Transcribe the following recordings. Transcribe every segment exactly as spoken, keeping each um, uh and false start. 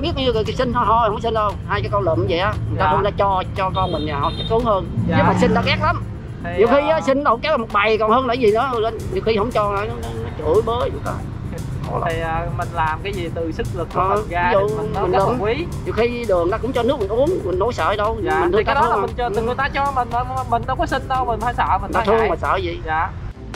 biết như người sinh thôi thôi không sinh đâu, hai cái con lụm vậy á, người ta không ra cho cho con mình nhà họ chắc cứu hơn. Dạ. Chứ mà sinh ta ghét lắm. Thì, nhiều khi uh... sinh đâu kéo một bầy còn hơn là gì đó lên, nhiều khi không cho nó, nó, nó chửi bới người ta. Thì uh, mình làm cái gì từ sức lực của ờ, mình ra dụ, mình nó rất là quý. Nhiều khi đường ta cũng cho nước mình uống, mình đâu sợ đâu. Dạ. Mình thì cái đó là mà. mình cho, từ người ta cho mình, mình đâu có xin đâu, mình phải sợ, mình ta phải thương ngại. mà sợ gì. Dạ.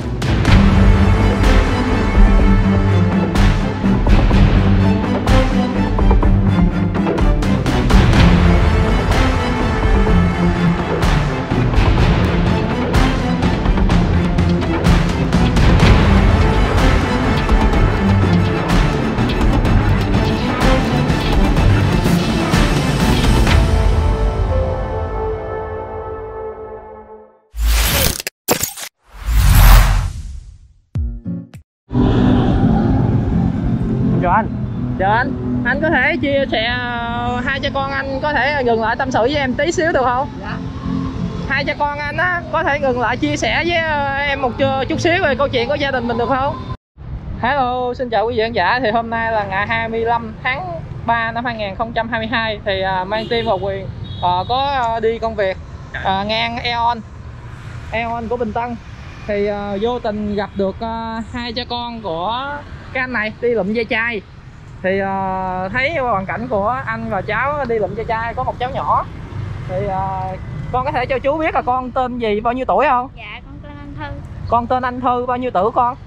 Chào anh. Chào anh. Anh có thể chia sẻ hai cha con anh có thể ngừng lại tâm sự với em tí xíu được không? Dạ. Hai cha con anh á có thể ngừng lại chia sẻ với em một chút xíu về câu chuyện của gia đình mình được không? Hello, xin chào quý vị khán giả. Thì hôm nay là ngày hai mươi lăm tháng ba năm hai nghìn không trăm hai mươi hai thì uh, Mang Team và Quyền uh, có uh, đi công việc uh, ngang Aeon Aeon của Bình Tân. Thì uh, vô tình gặp được uh, hai cha con của cái anh này đi lụm ve chai. Thì uh, thấy hoàn cảnh của anh và cháu đi lụm ve chai, có một cháu nhỏ. Thì uh, con có thể cho chú biết là con tên gì, bao nhiêu tuổi không? Dạ con tên anh Thư. Con tên anh Thư, bao nhiêu tuổi con?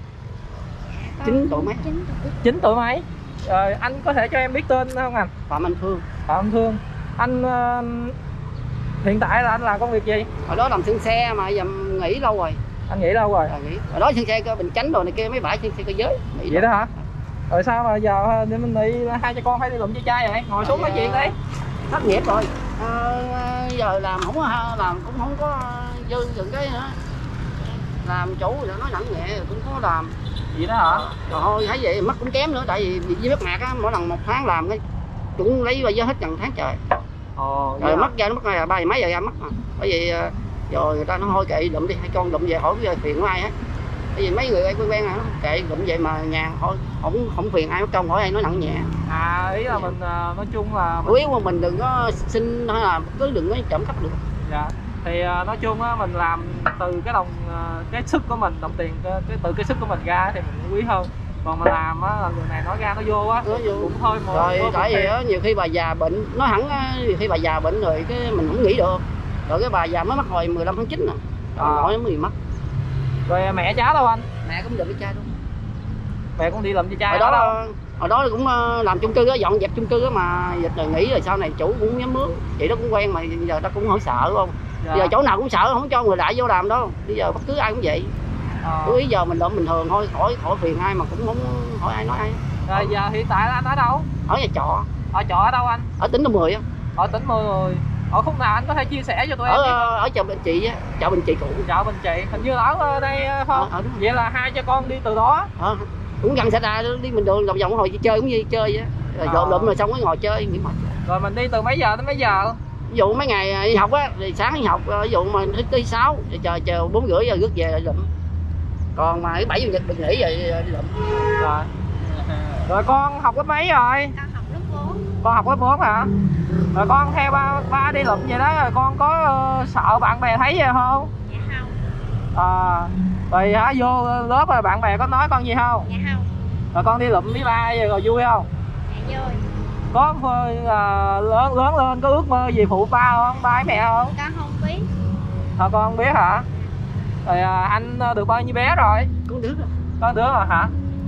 Dạ, chín tuổi mấy? chín tuổi mấy? Rồi anh có thể cho em biết tên không anh? Phạm Anh Thương. Phạm Anh Thương. Anh uh, hiện tại là anh làm công việc gì? Hồi đó làm xương xe mà giờ nghỉ lâu rồi. Anh nghỉ lâu rồi? À, nghỉ. Hồi đó xương xe Bình Chánh rồi này kia, mấy bãi xương xe cơ giới. Nghỉ vậy đó hả? Rồi sao mà giờ để mình đi hai cha con phải đi lụm ve chai vậy? Ngồi xuống nói chuyện đi. Thất nghiệp rồi. À, giờ làm không có làm cũng không có dư dừng cái nữa. Làm chủ rồi nói nặng nhẹ rồi cũng có làm. Vậy đó hả? Rồi thôi thấy vậy mất cũng kém nữa, tại vì với mất mạc á, mỗi lần một tháng làm cái cũng lấy vào giá hết gần tháng trời. Ồ. Rồi mất ra nó mất là ba mấy giờ ra mất mà. Bởi vì rồi người ta nó thôi kệ lụm đi, hai con lụm về hỏi bây giờ phiền của ai á. Bởi vì mấy người quen quen này kệ lụm vậy mà nhà thôi không không phiền ai mất công, hỏi ai nói nặng nhẹ. À ý là mình nói chung là mình... yếu mà mình đừng có xin hay là cứ đừng có trộm cắp được. Dạ. Thì nói chung á mình làm từ cái đồng cái sức của mình, đồng tiền cái, cái từ cái sức của mình ra thì mình quý hơn. Còn mà làm á là người này nói ra nó vô á cũng thôi mà. Rồi tại vì á nhiều khi bà già bệnh, nói hẳn á, nhiều khi bà già bệnh rồi cái mình không nghĩ được. Rồi cái bà già mới mất hồi mười lăm tháng chín nè. Rồi à. Nói mới mất. Rồi mẹ cháu đâu anh? Mẹ cũng lụm ve chai luôn. Mẹ cũng đi lụm ve chai. Hồi đó đâu? Hồi đó cũng làm chung cư á, dọn dẹp chung cư á mà dịch rồi nghỉ rồi sau này chủ cũng dám mướn. Chị đó cũng quen mà giờ ta cũng hỏi sợ đúng không? Dạ. Bây giờ chỗ nào cũng sợ không cho người lại vô làm đâu. Bây giờ bất cứ ai cũng vậy. À. Cứ ý giờ mình lụm bình thường thôi, khỏi khỏi phiền ai mà cũng không hỏi ai nói ai. Rồi giờ hiện tại anh ở đâu? Ở nhà trọ. Ở trọ ở đâu anh? Ở tỉnh Đồng Mười á. Ở tỉnh Mười rồi. Ở khúc nào anh có thể chia sẻ cho tụi ở, em? Ở ở chợ Bình Trị á, chợ Bình Trị cũ. Chợ Bình Trị, hình như ở đây không? À, vậy là hai cha con đi từ đó. À, cũng gần xa ra đi mình đường vòng vòng hồi chơi cũng như chơi vậy. Rồi dọn lụm rồi xong mới ngồi chơi nghỉ mệt. Rồi mình đi từ mấy giờ tới mấy giờ? Ví dụ mấy ngày đi học á, thì sáng đi học, ví dụ mà tới sáu, chờ chờ bốn rưỡi giờ rước về rồi lụm. Còn mà cái bảy giờ mình nghỉ rồi đi lụm. Rồi. Rồi con học lớp mấy rồi? Con học lớp bốn. Con học lớp bốn hả? Rồi con theo ba, ba đi lụm vậy đó, rồi con có uh, sợ bạn bè thấy vậy không? Dạ không. À, rồi hả, vô lớp rồi bạn bè có nói con gì không? Dạ không. Rồi con đi lụm với ba vậy rồi vui không? Dạ vui. Có uh, lớn lớn lên có ước mơ gì phụ ba không, ba với mẹ không? Con không biết. Thôi con không biết hả? Rồi uh, anh được bao nhiêu bé rồi? Có đứa rồi. Có đứa rồi hả?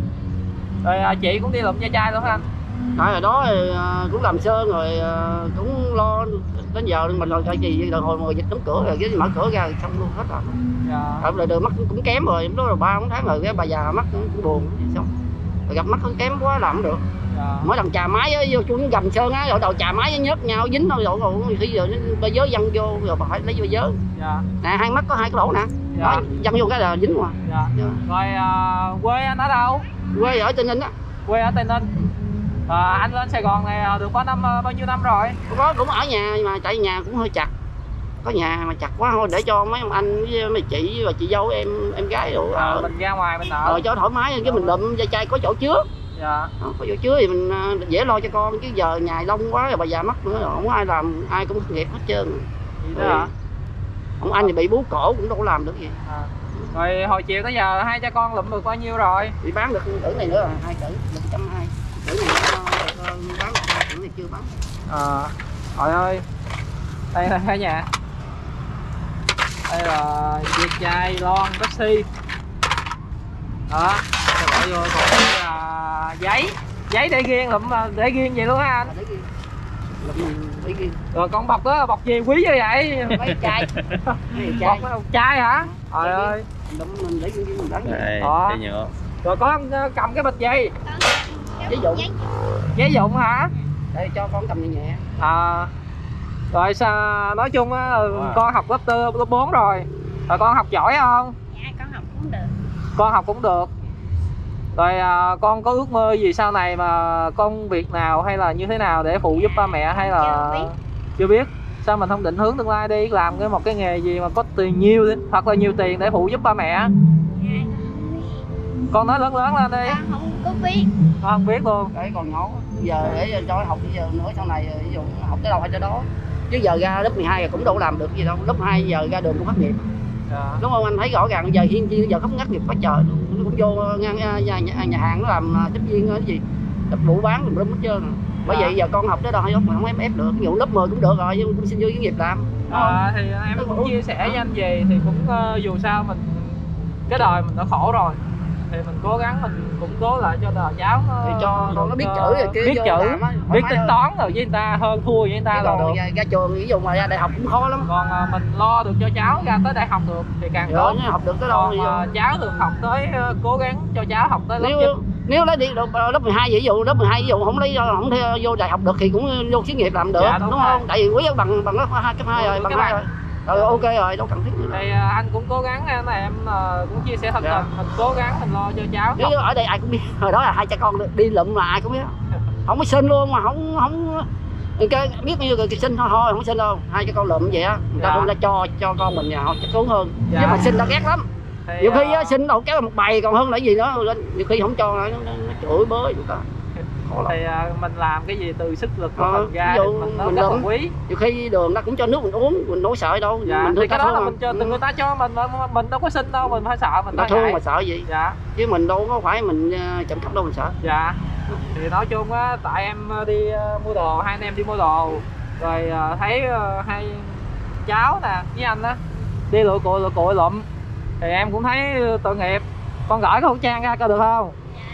Rồi uh, chị cũng đi lụm ve chai luôn hả anh? Rồi hồi đó cũng làm sơn rồi cũng lo đến giờ mình rồi cái gì rồi hồi mùa dịch đóng cửa rồi cái mở cửa ra xong luôn hết rồi. Dạ. Rồi đường mắt cũng kém rồi, lúc đó rồi ba bốn tháng rồi cái bà già mắt cũng buồn xong. Rồi gặp mắt kém quá làm không được. Dạ. Mỗi lần chà máy á vô chung gầm sơn á, rồi đầu chà máy nhớt nhau dính thôi rồi khi giờ nó vớ văng vô rồi bà phải lấy vô vớ. Dạ. Nè hai mắt có hai cái lỗ nè. Dạ. Đó, văng vô cái là dính mà. Dạ. Dạ. Rồi uh, quê anh ở đâu? Quê ở Tây Ninh á. Quê ở Tây Ninh. À, anh lên Sài Gòn này được có năm bao nhiêu năm rồi? Có cũng ở nhà mà tại nhà cũng hơi chặt. Có nhà mà chặt quá thôi để cho mấy ông anh với mấy chị và chị dâu em em gái rồi à, mình ra ngoài mình ở. Rồi cho thoải mái cái mình lụm ve chai có chỗ chứa. Dạ. Đó, có vô chứa thì mình dễ lo cho con, chứ giờ nhài lông quá rồi bà già mất nữa, không có ai làm, ai cũng thất nghiệp hết trơn. Vậy đó hả? Ông anh thì bị bú cổ cũng đâu có làm được gì. À. Rồi hồi chiều tới giờ hai cha con lụm được bao nhiêu rồi? Bị bán được cử này nữa, hai cử một trăm hai, cử này nó bán được hai, cử này chưa bán. À, trời ơi, đây là cả nhà, đây là Việt chai lon Pepsi đó, rồi bỏ vô còn đây là giấy, giấy để riêng lụm, để riêng vậy luôn hả anh? Để riêng. Để riêng. Rồi con bọc đó bọc gì quý như vậy? Mấy chai. Bọc một chai hả? Trời ơi. Mình để riêng mình bán. Đây, Đó. chai nhựa. Rồi con cầm cái bịch gì? Giấy dụng. Giấy dụng hả? Để cho con cầm nhẹ nhẹ. À. Rồi sao nói chung á, wow. Con học lớp tư, lớp bốn rồi. Rồi con học giỏi không? Dạ con học cũng được. Con học cũng được. Rồi à, con có ước mơ gì sau này mà công việc nào hay là như thế nào để phụ giúp ba mẹ hay là Chưa biết. Chưa biết. Sao mình không định hướng tương lai đi làm cái một cái nghề gì mà có tiền nhiều hoặc là nhiều tiền để phụ giúp ba mẹ? Dạ, con nói lớn lớn lên đi. con không có biết. Con không biết luôn. Để còn nhỏ. Giờ để cho học bây giờ nữa sau này ví dụ học tới đâu hay tới đó. Chứ giờ ra lớp mười hai rồi cũng đâu có làm được gì đâu. Lớp hai giờ ra đường cũng thất nghiệp. Dạ. Đúng không anh thấy rõ ràng giờ hiên chi giờ không ngắt nghiệp quá trời luôn. Nó cũng vô ngang nhà, nhà, nhà hàng nó làm tiếp viên cái gì đập đủ bán mình hết trơn. Bởi vậy giờ con học tới đâu hay không ép ép được. Ví dụ lớp mười cũng được rồi nhưng cũng xin vô cái nghiệp làm. À, thì em cũng chia sẻ với anh về thì cũng uh, dù sao mình cái đời mình đã khổ rồi thì mình cố gắng mình củng cố lại cho đời cháu nó thì cho nó, nó biết chữ rồi kia, biết chữ á, biết tính toán rồi với người ta hơn thua với người ta là được. Ra, ra trường ví dụ mà ra đại học cũng khó lắm. Còn uh, mình lo được cho cháu ra tới đại học được thì càng tốt. Học được tới đâu còn uh, cháu được học tới uh, cố gắng cho cháu học tới lớp nếu chín. Nếu lấy đi được lớp mười hai ví dụ lớp mười hai ví dụ không lấy không theo vô đại học được thì cũng vô xí nghiệp làm được. Dạ, đúng, đúng không? Tại vì quý bằng bằng lớp hai cấp hai rồi, bằng hai rồi. Ừ, ok rồi, đâu cần thiết nữa. Thì uh, anh cũng cố gắng này em uh, cũng chia sẻ thật tình, mình cố gắng mình lo cho cháu. Nếu ở đây ai cũng biết, hồi đó là hai cha con đi lụm là ai cũng biết. Không có xin luôn mà không không cái biết bao nhiêu người xin thôi thôi không xin đâu. Hai cha con lụm vậy á, người ta không ra cho cho con mình nhà họ chắc cứu hơn. Dạ. Chứ mà xin tao ghét lắm. Thì, nhiều khi uh... xin đâu kéo một bầy còn hơn là gì đó, nhiều khi không cho nó, nó, nó chửi bới người ta. Thì uh, mình làm cái gì từ sức lực của ờ, mình ra dụ, mình nó mình rất lụm, là quý. Nhiều khi đường nó cũng cho nước mình uống, mình đâu sợ đâu. Dạ, mình thì cái đó là mà. mình cho từ người ta cho mình mà mình đâu có xin đâu, mình phải sợ mình ta thương mà sợ gì. Dạ. Chứ mình đâu có phải mình trộm cắp đâu mình sợ. Dạ. Thì nói chung á, tại em đi uh, mua đồ, hai anh em đi mua đồ rồi uh, thấy uh, hai cháu nè với anh á đi lụi cụi lụi cụi lụm thì em cũng thấy tội nghiệp. Con gửi khẩu trang ra coi được không?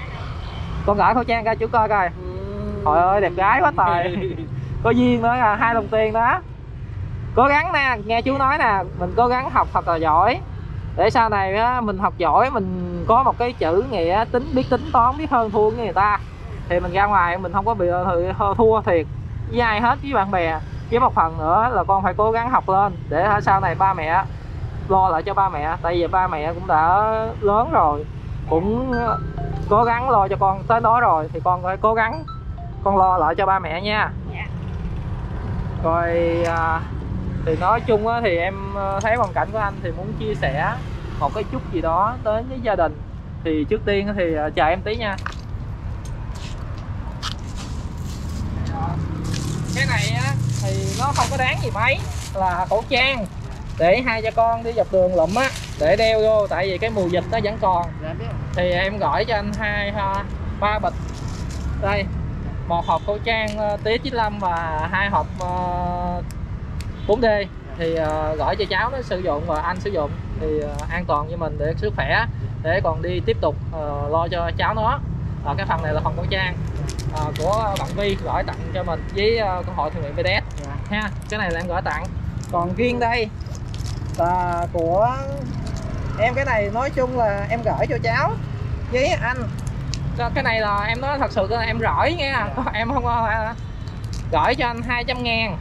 Con gửi khẩu trang ra chú coi coi. Trời ơi đẹp gái quá trời. Có duyên nữa à, hai đồng tiền đó. Cố gắng nè, nghe chú nói nè, mình cố gắng học thật là giỏi để sau này á, mình học giỏi mình có một cái chữ nghĩa tính, biết tính toán, biết hơn thua với người ta thì mình ra ngoài mình không có bị thua thiệt với ai hết, với bạn bè. Với một phần nữa là con phải cố gắng học lên để sau này ba mẹ lo lại cho ba mẹ, tại vì ba mẹ cũng đã lớn rồi, cũng cố gắng lo cho con tới đó rồi thì con phải cố gắng con lo lại cho ba mẹ nha. Dạ. Rồi à, thì nói chung á, thì em thấy hoàn cảnh của anh thì muốn chia sẻ một cái chút gì đó đến với gia đình. Thì trước tiên thì chờ em tí nha. Cái này á thì nó không có đáng gì mấy, là khẩu trang để hai cha con đi dọc đường lụm á để đeo vô, tại vì cái mùa dịch nó vẫn còn. Thì em gọi cho anh hai ba bịch đây, một hộp khẩu trang tía chín lăm và hai hộp uh, bốn D thì uh, gọi cho cháu nó sử dụng và anh sử dụng thì uh, an toàn cho mình để sức khỏe, để còn đi tiếp tục uh, lo cho cháu nó. Uh, cái phần này là phần khẩu trang uh, của bạn Vi gọi tặng cho mình với uh, con hội thiện nguyện vê đê ét ha. Cái này là em gọi tặng. Còn riêng đây là của em, cái này nói chung là em gửi cho cháu với anh. Cái này là em nói thật sự là em rỗi nha, em không có gửi cho anh hai trăm ngàn,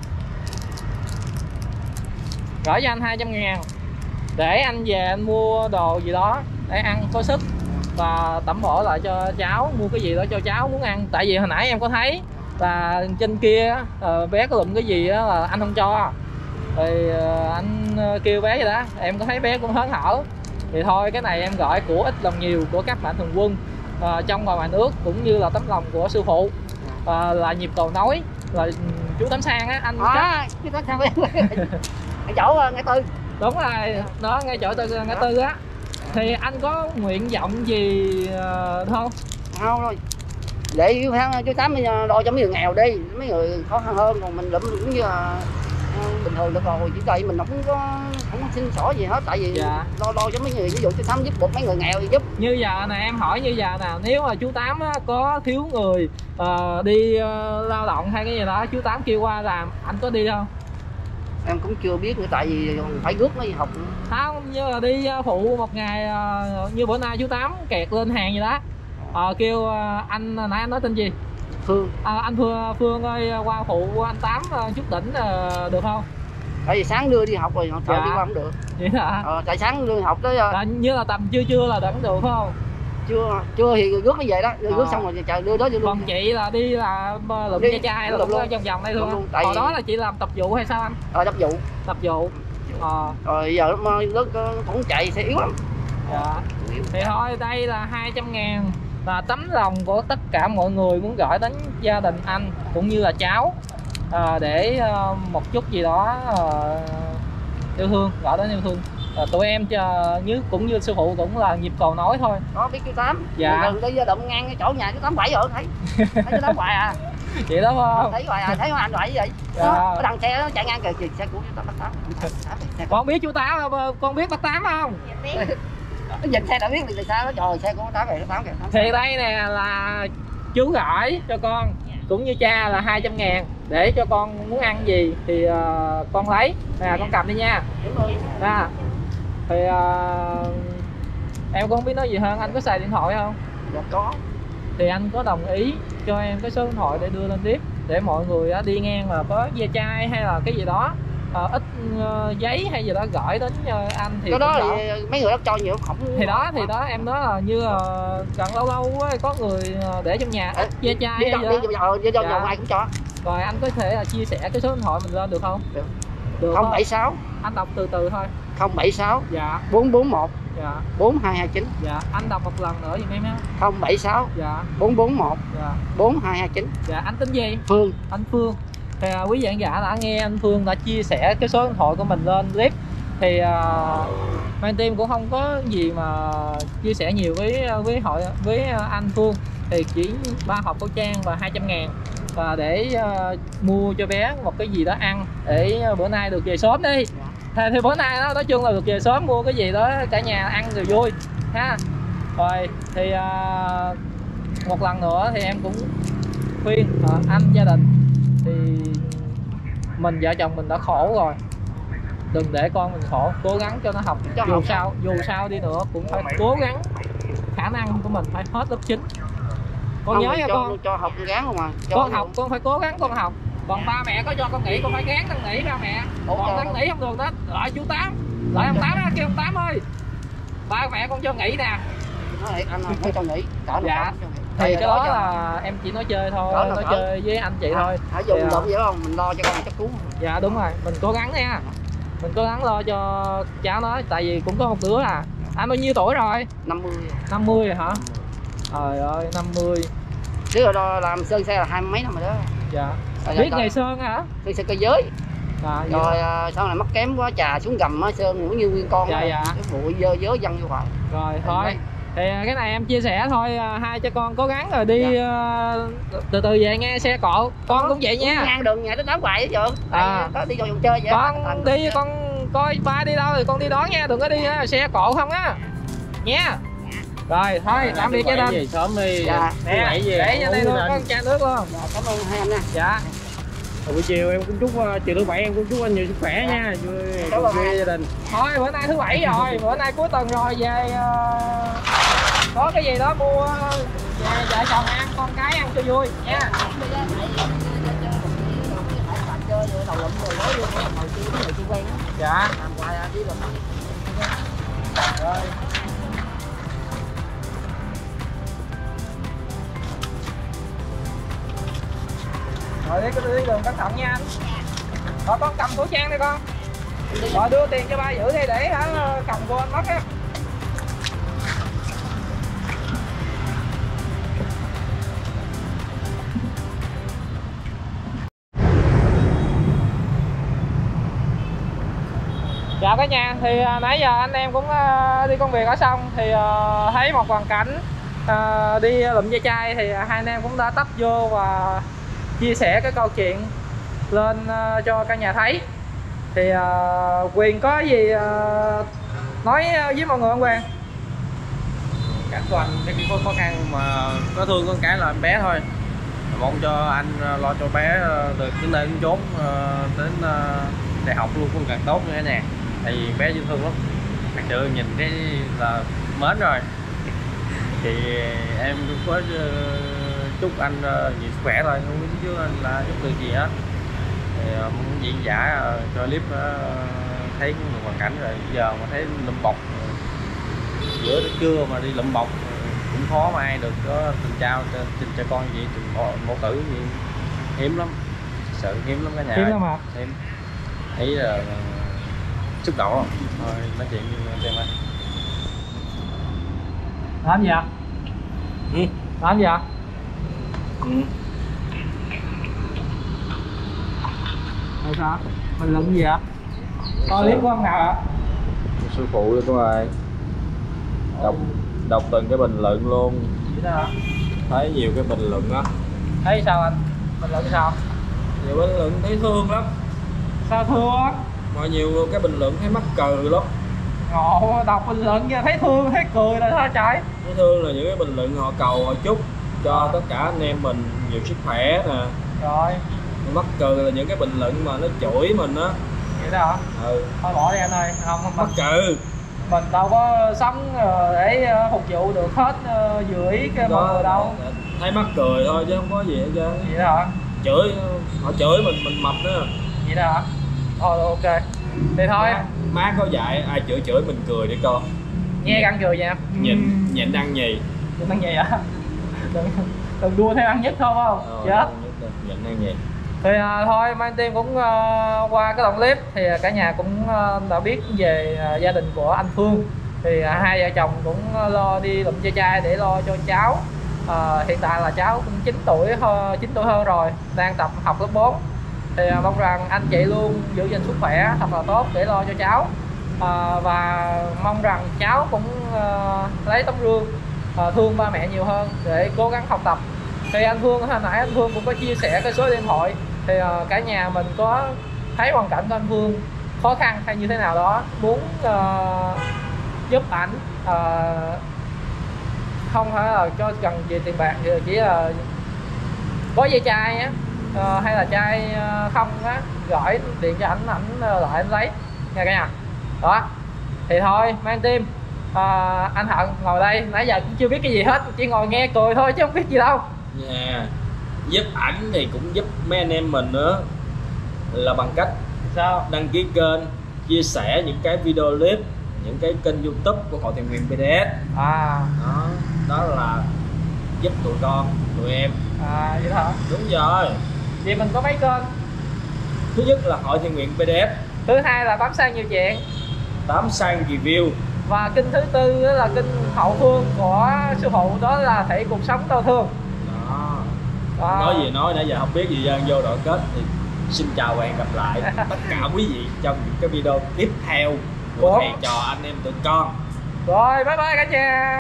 gửi cho anh hai trăm ngàn để anh về anh mua đồ gì đó để ăn có sức và tẩm bổ lại cho cháu, mua cái gì đó cho cháu muốn ăn. Tại vì hồi nãy em có thấy là trên kia bé có lụm cái gì đó là anh không cho, thì anh kêu bé vậy đó, em có thấy bé cũng hớn hở. Thì thôi cái này em gọi của ít lòng nhiều của các mạnh thường quân à, trong và ngoài nước, cũng như là tấm lòng của sư phụ, à, là nhịp cầu nối, là chú Tám Sang á anh. À, chú Tám Sang ngay chỗ ngã tư. Đúng rồi, đó ngay chỗ tư ngã tư á. Thì anh có nguyện vọng gì uh, không? Không thôi. Để chú Tám lo cho mấy người nghèo đi, mấy người khó khăn hơn, còn mình lụm cũng như là bình thường được rồi, chỉ tại mình không có không có xin xỏ gì hết, tại vì dạ. lo lo cho mấy người, ví dụ chú Tám giúp được mấy người nghèo thì giúp. Như giờ nè, em hỏi như giờ nè, nếu mà chú Tám á, có thiếu người uh, đi uh, lao động hay cái gì đó, chú Tám kêu qua làm, anh có đi không? Em cũng chưa biết nữa, tại vì phải rước nó đi học nữa. Không, như là đi phụ một ngày, uh, như bữa nay chú Tám kẹt lên hàng gì đó, uh, kêu uh, anh, nãy anh nói tên gì? Phương. À, anh Phương, Phương ơi, qua phụ anh Tám uh, chút đỉnh uh, được không? Tại vì sáng đưa đi học rồi, họ sợ dạ. đi qua không được. Vậy hả? Ờ, tại sáng đưa đi học tới là như là tầm trưa trưa là vẫn được phải không? Chưa, chưa thì rước nó về đó, rước à. xong rồi chờ đưa đó đưa luôn. Còn chị là đi là lượm chai chai là lượm vòng vòng đây luôn. Tại hồi vì... đó là chị làm tập vụ hay sao anh? Ờ, tập vụ. Tập vụ. Ờ. Rồi giờ nó cũng chạy sẽ yếu lắm. Dạ. Thì thôi, đây là hai trăm ngàn là tấm lòng của tất cả mọi người muốn gửi đến gia đình anh cũng như là cháu, à, để uh, một chút gì đó uh, yêu thương, gửi đến yêu thương. À, tụi em chờ như cũng như sư phụ cũng là nhịp cầu nối thôi. Có biết chú Tám. Dạ. Đừng đi động ngang cái chỗ nhà chú Tám bảy rồi thấy. Thấy chú Tám hoài à. Vậy đó không? Thấy hoài à, thấy anh vậy vậy. Dạ. Nó đằng xe nó chạy ngang kìa, kìa xe của chú Tám bắt Tám. Con biết chú Tám không? Con biết bắt Tám không? Dạ biết. Nó nhìn xe đã biết thì sao nó trời xe của Tám kìa, Tám kìa. Thì đây nè là chú gửi cho con cũng như cha là hai trăm ngàn để cho con muốn ăn gì thì uh, con lấy nè, con cầm đi nha. Nè thì uh, em cũng không biết nói gì hơn. Anh có xài điện thoại không? Dạ có. Thì anh có đồng ý cho em cái số điện thoại để đưa lên clip để mọi người uh, đi ngang mà có ve chai hay là cái gì đó, uh, ít uh, giấy hay gì đó gửi đến uh, anh thì cái đó thì mấy người đó cho nhiều không. Thì đó thì đó em nói là như uh, gần lâu lâu ấy, có người uh, để trong nhà ít ve chai hay gì đó. Đi vô ai cũng cho. Rồi anh có thể là chia sẻ cái số điện thoại mình lên được không? Được. Được. không bảy sáu. Anh đọc từ từ thôi. không bảy sáu. Dạ. bốn bốn một. Dạ. bốn hai hai chín. Dạ. Anh đọc một lần nữa giùm em nhé. không bảy sáu. Dạ. bốn bốn một. Dạ. bốn hai hai chín. Dạ. Anh tính gì? Phương. Anh Phương. Thì uh, quý vị giả đã nghe anh Phương đã chia sẻ cái số điện thoại của mình lên clip. Thì uh, Mang Team cũng không có gì mà chia sẻ nhiều với với hội với anh Phương. Thì chỉ ba hộp khẩu trang và hai trăm ngàn và để uh, mua cho bé một cái gì đó ăn để uh, bữa nay được về sớm đi. Thì, thì bữa nay đó nói chung là được về sớm, mua cái gì đó cả nhà ăn rồi vui ha. Rồi thì uh, một lần nữa thì em cũng khuyên uh, anh gia đình thì mình vợ chồng mình đã khổ rồi, đừng để con mình khổ, cố gắng cho nó học, cho dù học. sao dù sao đi nữa cũng phải cố gắng khả năng của mình phải hết lớp chín. Con không, nhớ nha con cho học gán không à, cho con học con phải cố gắng con học, còn ba mẹ có cho con nghỉ con phải gán con nghỉ ba mẹ. Ủa, còn con nghỉ không được đó, lại chú Tám, lại ông Tám đó, kêu ông Tám ơi ba mẹ con cho nghỉ nè. Nói anh nói cho nghỉ cả dạ thì cái đó là em chỉ nói chơi thôi, nói, nói chơi với anh chị à, thôi. Hãy dùng động vậy không, mình lo cho con chắc cứu. Dạ đúng rồi, mình cố gắng nha, mình cố gắng lo cho cháu nó, tại vì cũng có một đứa à. Anh bao nhiêu tuổi rồi? năm mươi. năm mươi rồi hả? Trời ơi, năm mươi. Chứ rồi làm sơn xe là hai mấy năm rồi đó. Dạ. Rồi biết ngày sơn hả? Sơn xe cơ giới. À, rồi à, sau này mắc kém quá trà xuống gầm á, sơn cũng như nguyên con. Dạ, dạ. Cái bụi dơ dớ văng vô hoài. Rồi thôi. Đấy. Thì cái này em chia sẻ thôi, hai cha con cố gắng rồi đi. Dạ. uh, từ từ về nghe, xe cộ con cũng vậy nha. Ngang đường nhà tới đón hoài hết trơn. À. Có đi vô vòng chơi vậy. Con à, đi à. Con coi ba đi đâu thì con đi đón nha, đừng có đi uh, xe cộ không á nha. Rồi thôi tạm biệt gia đình. Sớm đi. Dạ. Nè, để cho đây luôn, có một chai nước luôn. Dạ, cảm ơn hai anh nha. Dạ. Rồi buổi chiều em cũng chúc chiều thứ bảy em cũng chúc anh nhiều sức khỏe nha, vui cùng vui gia đình. Thôi bữa nay thứ bảy rồi, bữa nay cuối tuần rồi, về uh, có cái gì đó mua về vợ chồng ăn, con cái ăn cho vui nha. Dạ. Rồi. Rồi đi, cứ đi đường cẩn thận nha anh. Rồi con cầm khẩu trang đi con. Rồi đưa tiền cho ba giữ đi để hả cầm vô anh mất á. Dạ cả nhà, thì uh, nãy giờ anh em cũng uh, đi công việc ở xong thì uh, thấy một hoàn cảnh uh, đi lụm ve chai thì uh, hai anh em cũng đã tấp vô và chia sẻ cái câu chuyện lên uh, cho cả nhà thấy. Thì uh, Quyền có gì uh, nói với mọi người không Quyền? Cảnh của anh cái có khó khăn mà có thương con cái là em bé thôi, mong cho anh lo cho bé được đến nơi đến chốn, đến đại học luôn cũng càng tốt nữa nè, tại vì bé dễ thương lắm, thật sự nhìn cái là mến rồi. Thì em cũng có chúc anh nhiều sức khỏe thôi, không biết chứ anh là chúc được gì á. Thì muốn diễn giả cho clip thấy một hoàn cảnh rồi giờ mà thấy lụm bọc giữa trưa mà đi lụm bọc cũng khó mà ai được có tình trao tình cho con gì tình mẫu tử gì, hiếm lắm, sự hiếm lắm cả nhà. Hiếm lắm hả? Hiếm. Thấy là xúc động lắm. Thôi nói chuyện với em ơi. Làm gì ạ? Ừ. Làm gì ạ? Ừ. Tại sao? Mình lụm gì ạ? Có clip của ông nào ạ? Sư phụ đó cô ơi. Đọc đọc từng cái bình luận luôn. Vậy đó hả? Thấy nhiều cái bình luận á. Thấy sao anh? Bình luận sao? Nhiều bình luận thấy thương lắm. Sao thương? Mà nhiều cái bình luận thấy mắc cười lắm. Ngộ, đọc bình luận nha, thấy thương, thấy cười là sao trời? Thấy thương là những cái bình luận họ cầu họ chúc cho tất cả anh em mình nhiều sức khỏe nè. Rồi. Mắc cười là những cái bình luận mà nó chửi mình á. Vậy đó hả? Ừ. Thôi bỏ đi anh ơi, không không Mắc cười. Mình đâu có sống để phục vụ được hết vừa ý cái mọi người đâu. Thấy mắc cười thôi chứ không có gì hết trơn. Vậy đó hả? Chửi, họ chửi mình mình mập nữa. Vậy đó hả? Thôi ok. Thì thôi. Má, má có dạy ai chửi chửi mình cười đi con. Nghe răng cười nha. Nhìn nhịn ăn nhì. Nhịn ăn nhì hả? Đừng, đừng đua theo ăn nhất thôi phải không? Ờ, chết. Nhịn ăn nhì. Thì à, thôi Mang Team cũng uh, qua cái đoạn clip thì cả nhà cũng uh, đã biết về uh, gia đình của anh Phương. Thì uh, hai vợ chồng cũng uh, lo đi lụm ve chai để lo cho cháu. Uh, hiện tại là cháu cũng chín tuổi chín tuổi hơn rồi, đang tập học lớp bốn. Thì uh, mong rằng anh chị luôn giữ gìn sức khỏe thật là tốt để lo cho cháu. Uh, và mong rằng cháu cũng uh, lấy tấm gương uh, thương ba mẹ nhiều hơn để cố gắng học tập. Thì anh Phương hồi nãy anh Phương cũng có chia sẻ cái số điện thoại, thì uh, cả nhà mình có thấy hoàn cảnh của anh Phương khó khăn hay như thế nào đó muốn uh, giúp ảnh, uh, không phải là cho cần gì tiền bạc, chỉ là có dây chai á, uh, hay là chai uh, không á, gọi điện cho ảnh ảnh lại anh lấy nha cả nhà. Đó thì thôi Mang Team, uh, anh Hận ngồi đây nãy giờ cũng chưa biết cái gì hết, chỉ ngồi nghe cười thôi chứ không biết gì đâu. Yeah. Giúp ảnh thì cũng giúp mấy anh em mình nữa, là bằng cách sao đăng ký kênh, chia sẻ những cái video clip, những cái kênh YouTube của Hội Thiện Nguyện pê đê ét. À đó đó là giúp tụi con tụi em. À vậy hả? Đúng rồi. Vậy mình có mấy kênh? Thứ nhất là Hội Thiện Nguyện pê đê ét, thứ hai là Tám Sang Nhiều Chuyện, Tám Sang Review, và kênh thứ tư là kênh hậu phương của sư phụ, đó là Thể Cuộc Sống Đau Thương. đó. Đó. Nói gì nói nãy giờ không biết gì dân vô đoạn kết thì xin chào và hẹn gặp lại tất cả quý vị trong những cái video tiếp theo của thầy trò anh em tụi con. Rồi bye bye cả nhà.